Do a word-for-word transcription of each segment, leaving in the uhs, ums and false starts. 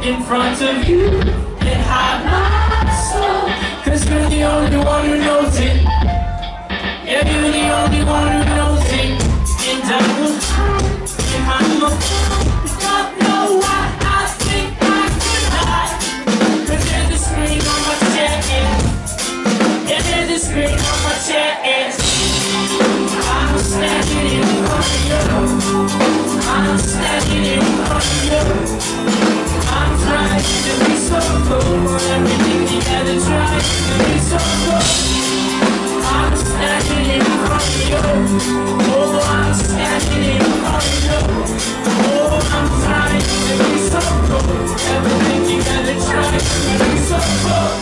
in front of you and hide my soul, cause you're the only one who knows it. Yeah, you're the only one who knows it. And I will hide behind my phone. Don't know why I think I can hide, cause there's a screen on my chest. Yeah, there's a screen on my chest. I'm standing in front of you. I'm standing in front of you. I'm trying to be so cool. Everything together trying to be so cool. I'm standing in front of you. Oh, I'm standing in front of you. Oh, I'm trying to be so cool. Everything together trying to be so cool.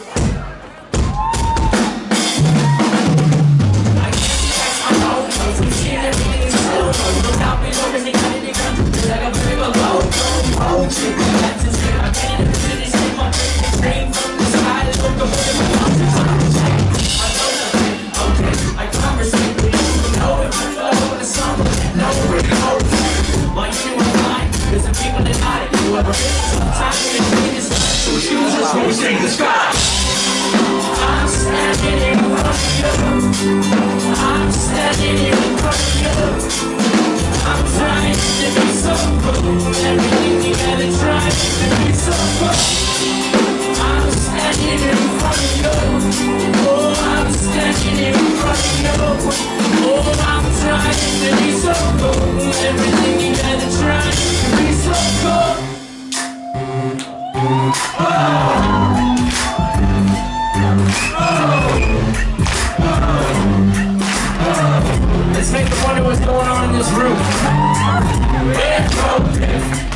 In the sky. I'm standing in front of you. I'm standing in front of you. I'm trying to be so cool. Everything together trying to be so cool. I'm standing in front of you. Oh, I'm standing in front of you. Oh, I'm trying to be so cool. Everything together trying to be so cool. Oh. Let's make the wonder what's going on in this room. Intro.